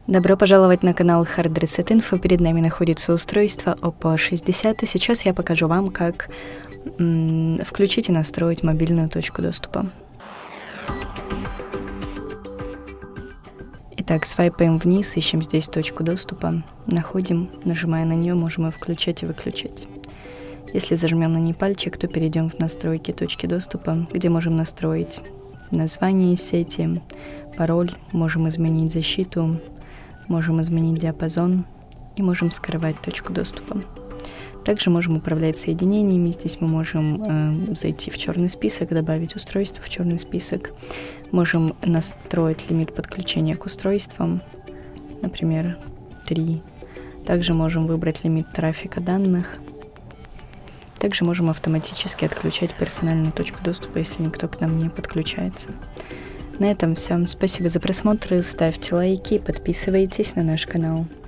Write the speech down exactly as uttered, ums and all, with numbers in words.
Добро пожаловать на канал Hard Reset Info. Перед нами находится устройство Oppo шестьдесят. И сейчас я покажу вам, как м, включить и настроить мобильную точку доступа. Итак, свайпаем вниз, ищем здесь точку доступа, находим, нажимая на нее, можем ее включать и выключать. Если зажмем на ней пальчик, то перейдем в настройки точки доступа, где можем настроить название сети, пароль, можем изменить защиту, можем изменить диапазон и можем скрывать точку доступа. Также можем управлять соединениями. Здесь мы можем э, зайти в черный список, добавить устройство в черный список. Можем настроить лимит подключения к устройствам, например, три. Также можем выбрать лимит трафика данных. Также можем автоматически отключать персональную точку доступа, если никто к нам не подключается. На этом все. Спасибо за просмотр. Ставьте лайки, подписывайтесь на наш канал.